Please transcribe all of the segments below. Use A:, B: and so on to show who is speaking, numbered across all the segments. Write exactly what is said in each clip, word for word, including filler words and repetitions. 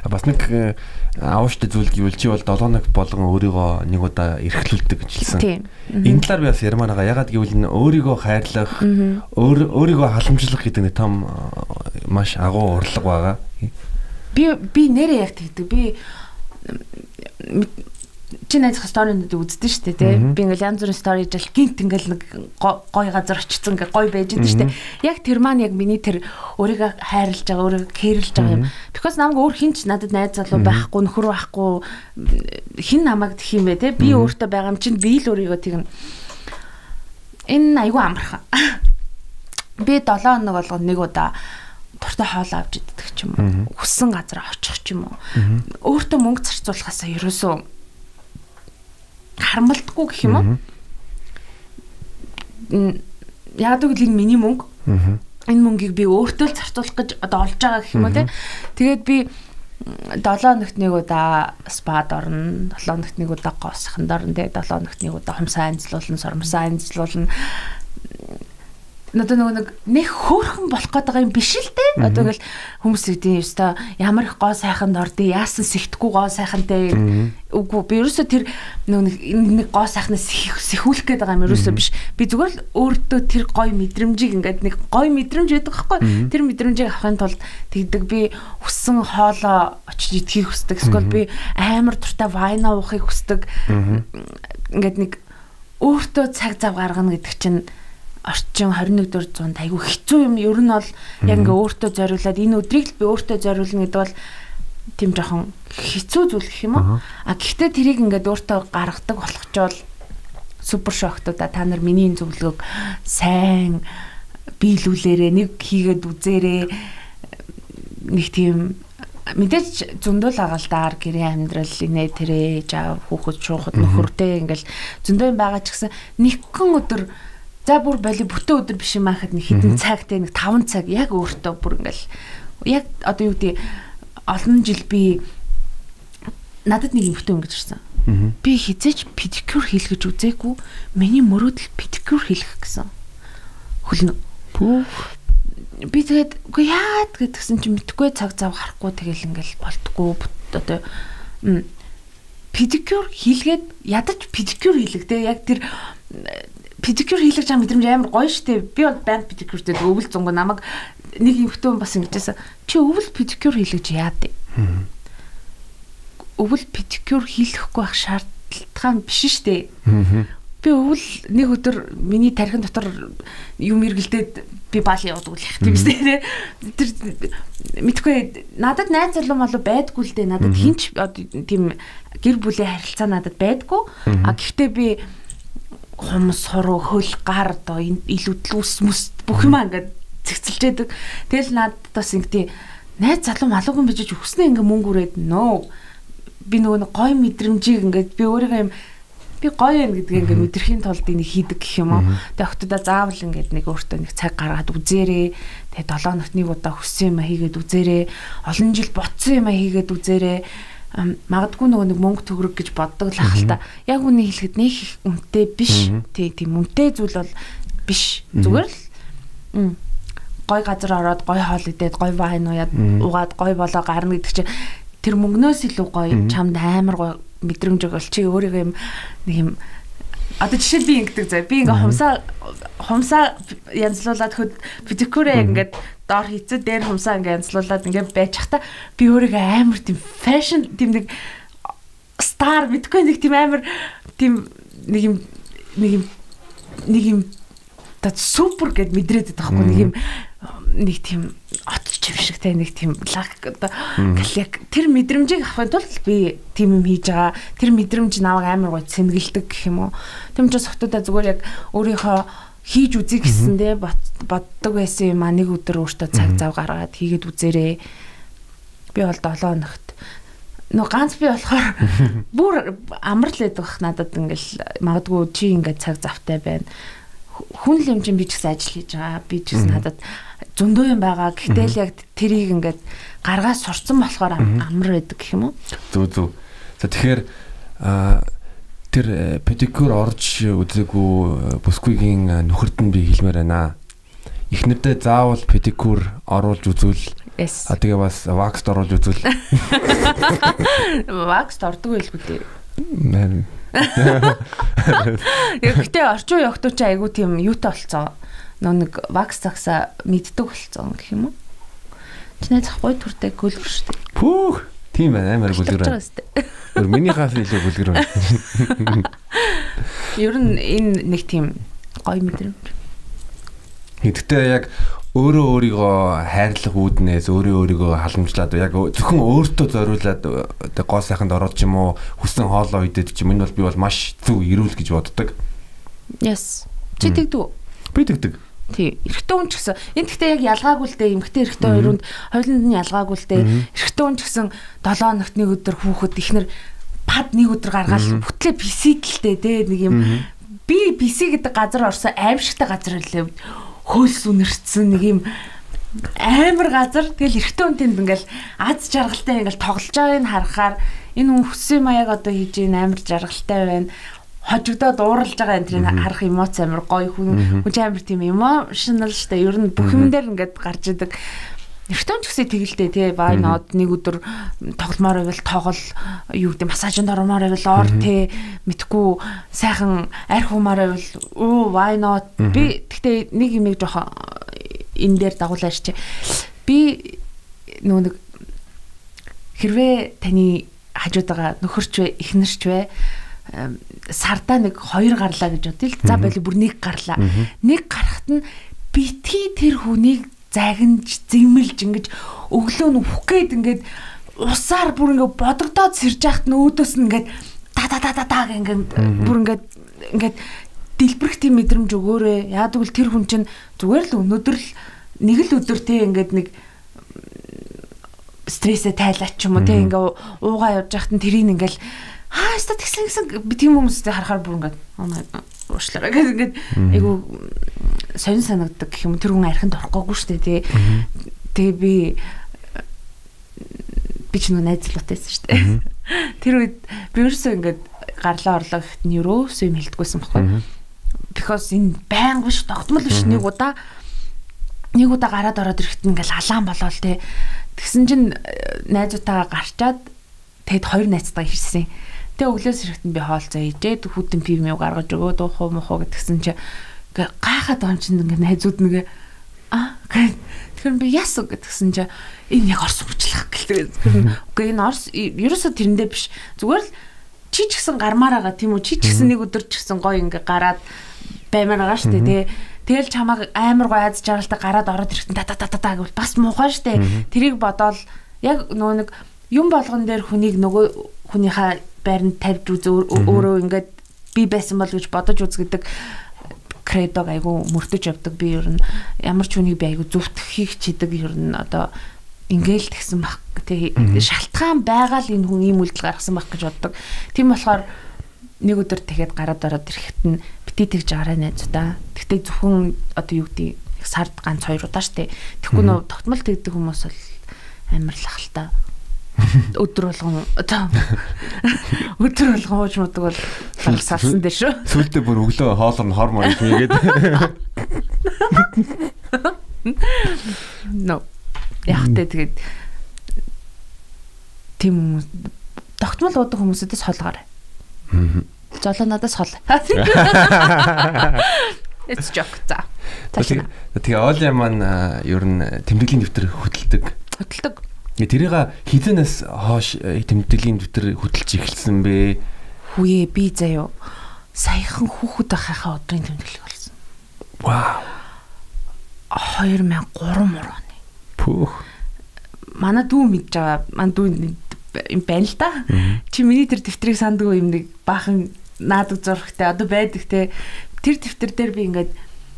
A: Бас нэг аавштай зүйл гэвэл чи бол долоо хоног болгон өөрийгөө нэг удаа эрхлүүлдэг гэж хэлсэн. Энэ талаар би бас ярмаар байгаа. Ягаад гэвэл өөрийгөө хайрлах, өөрийгөө халамжлах гэдэг нэг том маш агуу урлаг байгаа.
B: Би би нэрээ яг тэгдэг. Би чи найзах сторинд үздэг шүү дээ тий. Би ингээл янз бүрийн стори жил гинт ингээл нэг гой газар очсон ингээ гой байж идэв шүү дээ. Яг тэр маань яг миний тэр өөрийгөө хайрлаж байгаа, өөрийгөө кэрлж байгаа юм. Because намайг өөр хинч надад найз залуу байхгүй, нөхөр байхгүй хин намайг тэх юм бэ тий. Би өөртөө байгаа юм чинь би л өөрийгөө тэгнэ. Энэ айгүй амархан. Би долоо хоног болгоно нэг удаа туртай хоол авч идэх ч юм уу. Хүссэн газар очих ч юм уу. Өөртөө мөнгө зарцуулахаасаа ерөөсөө харамлдаггүй гэх юм уу? Яг л энэ миний мөнгө. Энэ мөнгийг би өөртөө л зарцуулах гэж одоо олж байгаа гэх юм уу те. Тэгээд би долоо хоногт нэг удаа спад орно, долоо хоногт нэг удаа гоосханд орно те, долоо хоногт нэг удаа хумсаа анзлуулна, сормсаа анзлуулна. Одоо нөгөө нэг нэг хөөрхөн болох гэдэг юм биш л дээ. Одоо ингээл хүмүүс гэдэг юм өстой ямар их гоо сайханд ордё, яасан сэхтгэхгүй гоо сайхантай. Үгүй би ерөөсөө тэр нөгөө нэг гоо сайхнаас сэхүүлэх гээд байгаа юм ерөөсөө биш. Би зүгээр л өөртөө тэр гоё мэдрэмжийг ингээд нэг гоё мэдрэмж байдаг байхгүй. Тэр мэдрэмжийг авахын тулд тэгдэг би хүссэн хоолоо очиж идэхийг хүсдэг. Эсвэл би амар туртай вайна уухыг хүсдэг. Ингээд нэг өөртөө цаг зав гаргана гэдэг чинь орчин двадцать нэгдүгээр зуунд айгүй хэцүү юм. Ер нь бол яг ингээ өөртөө зориулаад энэ өдрийг л би өөртөө зориулна гэдэг бол тийм жоохон хэцүү зүйл гэх юм уу. А гэхдээ тэрийг ингээд өөртөө гаргадаг болохчвол супер шоктоо та нар миний энэ зөвлөгөөг сайн биелүүлээрээ нэг хийгээд үзээрээ нэг тийм мэдээж зөндөл агаалдаар гэрээ амьдрал инээ тэрэ жаа хүүхэд шуухад нөхөртэй ингээл зөндөө юм байгаа ч гэсэн нэгэн өдөр за бүр боли бүтэн өдөр биш юм ахад нэг хэдэн цагтай нэг таван цаг яг өөртөө бүр ингээл яг одоо юу гэдэг олон жил би надад нэг юм бүтэн өнгөж ирсэн. Би хизээч педикюр хийлгэж үзээгүй. Миний мөрөөдөл педикюр хийлгэх гэсэн. Хөлнө. Би тэгээд үгүй яа гэдгсэн чинь мэдгүй цаг зав гарахгүй тэгэл ингээл болтгоо одоо педикюр хийлгээд ядаж педикюр хийлгдээ яг тэр педикюр хийлгэж байгаа мэдрэмж амар гоё штэ. Би бол банд педикюртэй өвөл зөнгө намайг нэг юм хөтөн бас ингэжсэн. Чи өвөл педикюр хийлгэж яад. Өвөл педикюр хийлгэхгүй байх шаардлага биш штэ. Би өвөл нэг өдөр миний тархин дотор юм эргэлдээд би баал явдаг л их тийм үстэй тэр мэдгүй надад найз залуу малуу байдгүй л дээ. Надад хинч тийм гэр бүлийн харилцаа надад байдгүй. А гэхдээ би хумс хороо хөл гар одоо илүүдл ус мэс бүх юм ингээд цэгцэлжээдэг. Тэгэл надад бас ингэдэй найз залуу малуугүй бижиж өснө ингээ мөнгө үрээд нөө би нөгөө гой мэдрэмжийг ингээд би өөрийгөө юм би гоё юм гэдгийг ингээ мэдрэхийн тулд энийг хийдэг гэх юм уу. Тэгээ октодоо заавал ингээд нэг өөртөө нэг цаг гаргаад үзээрээ. Тэгээ долоо хоногт нэг удаа хүссэн юм хийгээд үзээрээ. Олон жил ботсон юм хийгээд үзээрээ. Магадгүй нөгөө нэг мөнгө төгрөг гэж боддог л ах л та. Яг үний хэлэхэд нэг үнэтэй биш. Тий, тийм үнэтэй зүйл бол биш. Зүгээр л гой газар ороод гой хоол идээд гой вайн уугаад угаад гой болоо гарна гэдэг чинь тэр мөнгнөөс илүү гой чамд амар гой мэдрэмж өгөл чи өөрийгөө юм нэг юм одоо жишээ би ингэдэг заа. Би ингээ хумсаа хумсаа янзлуулаад хөд педикюрээ ингээд доор хийцээ дээр хумсаа ингээ янзлуулаад ингээ байж хата би өөрийгөө амар тийм фэшн тийм нэг стар мэдгүй нэг тийм амар тийм нэг юм нэг юм нэг юм та супер гэд мэдрээд байдаг байхгүй нэг юм нэг тийм отч юм шигтэй нэг тийм лаг одоо галек тэр мэдрэмжийг авахын тулд би тийм юм хийж байгаа. Тэр мэдрэмж намайг амар гоё цэнгэлдэг гэх юм уу. Тэм ч хотуудаа зүгээр яг өөрийнхөө хийж үзье гэсэндээ боддог байсан юм а нэг өдөр өөртөө цаг зав гаргаад хийгээд үзээрээ. Би бол долоо хоногт нөө ганц би болохоор бүр амар л байдаг надад ингээл магадгүй чи ингээд цаг завтай байна. Хүн л юм чинь би ч гэсэн ажил хийж байгаа. Би ч гэсэн надад зөндөө юм байгаа. Гэхдээ л яг тэрийг ингээд гаргаа сурцсан болохоор амар байдаг гэх юм уу?
A: Зүг зүг. За тэгэхээр тэр педикюр орж үзээгүй бүсгүйгийн нөхөрд нь би хэлмээр байна. Эхнэрдээ заавал педикюр оруулж үзвэл.
B: Yes.
A: А тэгээ бас вакс оруулж үзвэл.
B: Вакс ордог байлгүй дээ.
A: Мэн.
B: Гэхдээ орчин үеийн охтууд ч айгүй тийм юутай болцсон. Нөө нэг вакс цагсаа мэддэг болцсон гэх юм уу? Чиний захгүй төртэй гөлгөр шүү дээ.
A: Пүүх. Тийм байна, амар гөлгөр байна. Өөр миний хаф илүү гөлгөр байна.
B: Ер нь энэ нэг тийм гоё мэдрэмж.
A: Гэхдээ яг өөрөө өөрийгөө хайрлах үүднээс өөрөө өөрийгөө халамжлаад яг зөвхөн өөртөө зориулаад гоо сайханд ороод ч юм уу хүссэн хоолоо идээд ч юм энэ бол би бол маш зөв эрүүл гэж боддог.
B: Yes. Чи тэгдэг үү?
A: Би тэгдэг.
B: Тий. Эрэгтэй хүн ч гэсэн энэ гэхдээ яг ялгаагүй л дээ. Эмэгтэй эрэгтэй хоёрынд хоёуланд нь ялгаагүй л дээ. Эрэгтэй хүн ч гэсэн долоо хоногт нэг өдөр хүүхэд ихнэр пад нэг өдөр гаргаад бүтлээ писэдэлтэй дээ нэг юм. Би писи гэдэг газар орсон аимшигтай газар лээ. Хөлс үнэрсэн нэг юм амар газар. Тэгэл эрэгтэй хүн тэнд ингээл аз жаргалтай ингээл тоглож байгааг нь харахаар энэ хүн хүссэн маяг одоо хийж ийн амар жаргалтай байна. Хожигдоод ууралж байгаа энэ тэрийг харах эмоц амар гоё хүн хүн амар тийм emotional штэ. Ер нь бүх юм дээр ингээд гарч идэг. Эрэгтэй ч гэсэн тэгэлтэй тий вай нод нэг өдөр тогломоор байвал тоглол юу гэдэг массажинд ормоор байвал ор тий мэдгүй сайхан арх хумаар байвал оо вай нод би гэхдээ нэг юм жоох энэ дээр дагуулаач чи би нөө нэг хэрвээ таны хажууд байгаа нөхөрч вэ эхнэрч вэ сардаа нэг хоёр гарлаа гэж бодъё л за байли бүр нэг гарлаа нэг гарахт нь битгий тэр хүнийг загинж зэмэлж ингэж өглөө нь үхэх гээд ингээд усаар бүр ингээд бодогдоод сэрж яхад нь өөдөөс нь ингээд та та та та ингээд бүр ингээд ингээд дэлбэрэх тийм мэдрэмж өгөөрэй. Яа тэгвэл тэр хүн чинь зүгээр л өнөөдөр л нэг л өдөр тий ингээд нэг стрессээ тайлаач ч юм уу тий ингээд уугаа явж яхад нь тэрийг ингээд аа яста тэгсэн гэсэн би тийм хүмүүстэй харахаар бүр ингээд уушлаа гэдэг ингээд айгу сонин санагддаг гэх юм тэр хүн архинд орохгүйгүй шүү дээ тий. Тэгээ би би ч нэг найзлуутайсэн шүү дээ. Тэр үед би ерөөсөө ингээд гарлаа орлоо гэхэд нь ерөөсөө юм хэлдэггүйсэн байхгүй. Because энэ байнг биш тогтмол биш нэг удаа нэг удаа гараад ороод ирэхэд ингээд алаан болоо л тий. Тэгсэн чинь найзуудтайгаа гарчаад тэгэд хоёр найзтайгаа ирсэн. Тэгээ өглөөс ирэхэд нь би хоолцоо ижээд хүдэн пив мэв гаргаж өгөө дуухуу мохоо гэдгсэн чинь гайхаад байгаа юм чинь ингээд найзууд нэгэ аа тэгэхээр би ясуу гэдгсэн чинь энэ яг орс хүчлэх гэлээ. Үгүй энэ орс ерөөсөө тэрэндээ биш. Зүгээр л чи ч гэсэн гармаар байгаа тийм үү? Чи ч гэсэн нэг өдөр ч гэсэн гоё ингээд гараад баймаар байгаа шүү дээ. Тэгэл чамааг амар гоё аз жаргалтай гараад ороод ирэхдээ та та та та гэвэл бас муухай шүү дээ. Тэрийг бодоол яг нөгөө нэг юм болгон дээр хүнийг нөгөө хүнийхээ байранд тавьж үз өөрөө ингээд би байсан бол гэж бодож үз гэдэг кредог айгу мөрдөж явдаг би ер нь ямар ч хүнийг би айгу зүвтгэхийг чидэг ер нь одоо ингээл тэгсэн баг тий шалтгаан байгаа л энэ хүн ийм үйлдэл гаргасан баг гэж боддог. Тийм болохоор нэг өдөр тэгэхэд гараад ороод ирэхэд нь бити тэгж гараа найзуудаа. Тэгтээ зөвхөн одоо юу гэдэг сард ганц хоёр удаа штэ. Тэгэхгүй нөө тогтмол тэгдэг хүмүүс бол амар лахалтай. Өдөр болгон одоо өдөр болгон хууч муудаг бол салсан дээ шүү.
A: Сүүлдээ бүр өглөө хоолор нь хормоо ийгээд.
B: No. Яхтээ тэгээд тийм хүмүүс тогтмол уудаг хүмүүсээс холгоорой. Аа. Жолоо надаас хол. It's joke за.
A: Тэгээ Оли маань ер нь тэмдэглэлийн дэвтэр хөтэлдэг.
B: Хөтэлдэг.
A: Тэрийг хизэнээс хоош тэмдэглэлийн дэвтэр хөтэлж эхэлсэн бэ?
B: Хүүе би заяа саяхан хүүхэд байхаа өдрийн тэмдэглэл болсон.
A: Вау.
B: хоёр мянга гурван мөрөний.
A: Пүүх.
B: Манай дүү мэдж байгаа. Манай дүү юм байна л да. Чи миний тэр дэвтрийг сандгүй юм нэг баахан наадаг зурхтай одоо байдаг те. Тэр дэвтэр дээр би ингээд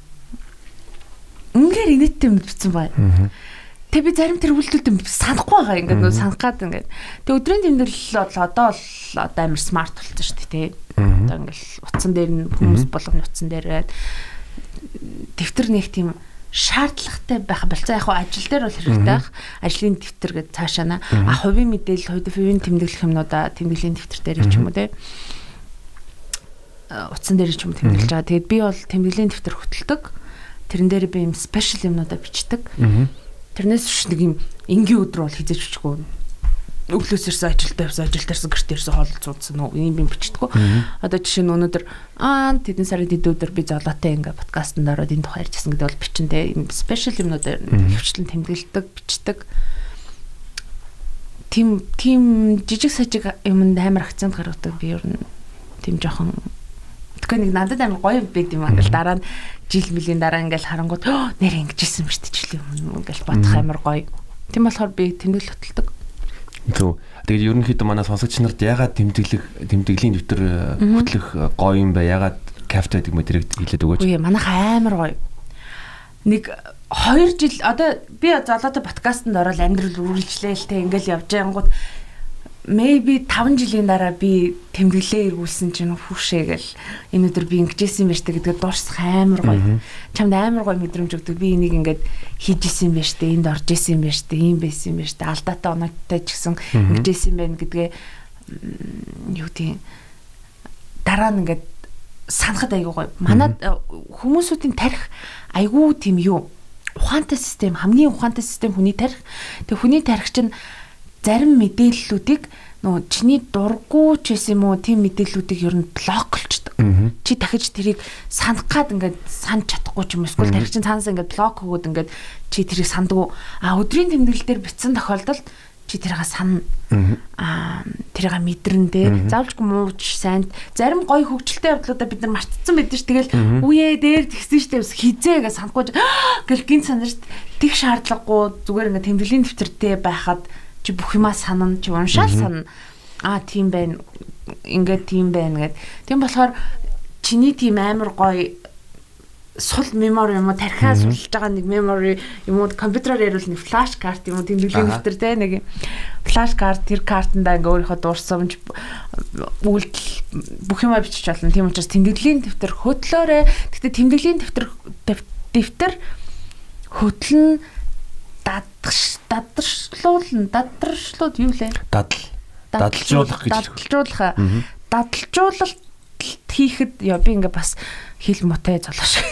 B: үнээр инээдтэй юм бичсэн бай. Тэг би зарим тэр үйлдэлд санахгүй байгаа ингээд нөө санах гад ингээд. Тэг өдрийн тэмдэглэл бол одоо л одоо амар смарт болсон шүү дээ те. Одоо ингээд утсан дээр нь хүмүүс болгоны утсан дээр дэвтэр нэг тийм шаардлагатай байх болцоо яг ажил дээр бол хэрэгтэй байх. Ажлын дэвтэр гэж цаашаана. А хувийн мэдээлэл, хувийн тэмдэглэх юмнуудаа тэмдэглэлийн дэвтэр дээр ч юм уу те. Утсан дээр ч юм тэмдэглэж байгаа. Тэгээд би бол тэмдэглэлийн дэвтэр хөтэлдэг. Тэрэн дээр би юм спешиал юмнуудаа бичдэг. Тэрнээс биш нэг юм энгийн өдрөө бол хизээж бичгүй. Өглөөс ирсэн ажилдаа явсан, ажилд ирсэн гэрт ирсэн хоол цуудсан уу юм би бичдэггүй. Одоо жишээ нь өнөөдөр аа тэдэн сарын тэд өдөр би золоотой ингээ подкастт ороод энэ тухай ярьжсэн гэдэг бол бичин те юм спешиал юмнуудаар хөвчлэн тэмдэглэдэг, бичдэг. Тим тим жижиг сажиг юмд амар акцент гаргадаг би ер нь тим жоохон тэгэхээр нэг надад амар гоё байд юм аа гэл дараа нь жил мөлийн дараа ингээл харангууд нэр ингэжсэн юм шүү дээ жилийн өмнө ингээл бодох амар гоё. Тийм болохоор би тэмдэглэл хөтэлдэг.
A: Зөв. Тэгээд ерөнхийдөө манай сонсогч нарт ягаад тэмдэглэх тэмдэглийн дэвтэр хөтлөх гоё юм бэ? Ягаад кафе гэдэг мэдрэг хэлээд өгөөч.
B: Үгүй манайхаа амар гоё. Нэг хоёр жил одоо би золоотой подкастт ороод амьдрал үргэлжлэе л те ингээл явж байнгут maybe таван жилийн дараа би тэмдэглээ эргүүлсэн чинь хүүшээгээл энэ өдөр би ингэжсэн юм байна штэ гэдгээ дуусах амар гоё. Чамд амар гоё мэдрэмж өгдөг. Би энийг ингээд хийжсэн юм байна штэ, энд орж исэн юм байна штэ, ийм байсан юм байна штэ, алдаатай оноотой ч гэсэн ингэжсэн юм байна гэдгээ юу тийм дараа нь ингээд санахад айгүй гоё. Манад хүмүүсүүдийн тарих айгүй тийм юу ухаантай систем, хамгийн ухаантай систем хүний тарих. Тэг хүний тарих чинь зарим мэдээллүүдийг нөө чиний дурггүй ч гэсэн юм уу тийм мэдээллүүдийг ер нь блоклчдаг. Чи дахиж тэрийг санах гад ингээд санаж чадахгүй ч юм эсвэл тарих чинь цаанаас ингээд блок өгөөд ингээд чи тэрийг сандгүй. А өдрийн тэмдэглэл дээр бичсэн тохиолдолд чи тэрийг сана. Аа тэрийг мэдрэн дээ. Заавалжгүй мууч сайн зарим гоё хөгжилтэй явдлуудаа бид нар мартцсан байдаг ш. Тэгэл үе дээр тэгсэн штэ хизээ гэж санахгүй гэл гин санаж тэг шаардлагагүй зүгээр ингээд тэмдэглэлийн дэвтэртэй байхад чи бүх юмаа санана чи уншаал санана. Аа тийм байна. Ингээд тийм байна гэд. Тийм болохоор чиний тийм амар гоё сул memory юм уу тархиа сулж байгаа нэг memory юм уу компьютероор ярил нэг флаш карт юм уу тэмдэглэлийн дэвтэр те нэг флаш карт тэр картандаа ингээ өөрийнхөө дуурсамж үйлдэл бүх юмаа бичиж болно. Тийм учраас тэмдэглэлийн дэвтэр хөтлөөрэй. Гэхдээ тэмдэглэлийн дэвтэр дэвтэр хөтлөн дадагш дадаршлуулна дадаршлууд юу лээ
A: дадал дадалжуулах гэж
B: дадалжуулах дадалжуулалт хийхэд яа би ингээ бас хэл мотой золоош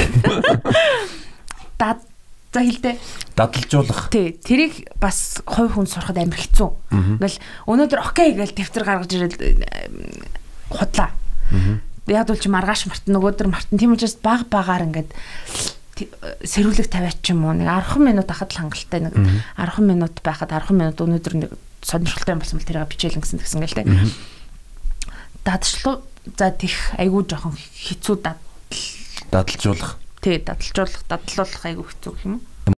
B: дад за хэлдэ
A: дадалжуулах
B: тий тэрийг бас хувь хүн сурахад амар хэцүү. Ингээл өнөөдөр окей гэж дэвтэр гаргаж ирэл худлаа. Яг бол чи маргааш мартна нөгөөдөр мартна. Тийм учраас баг багаар ингээд сэрүүлэг тавиач юм уу нэг арван минут ахад л хангалттай нэг арван минут байхад арван минут өнөөдөр нэг сонирхолтой юм болсон бол тэрийг бичээл гэсэн гэсэн гээл тэ. Дадалжлуу за тих айгүй жоохон хэцүү дадал
A: дадалжуулах.
B: Тий дадалжуулах дадлуулах айгүй хэцүү юм.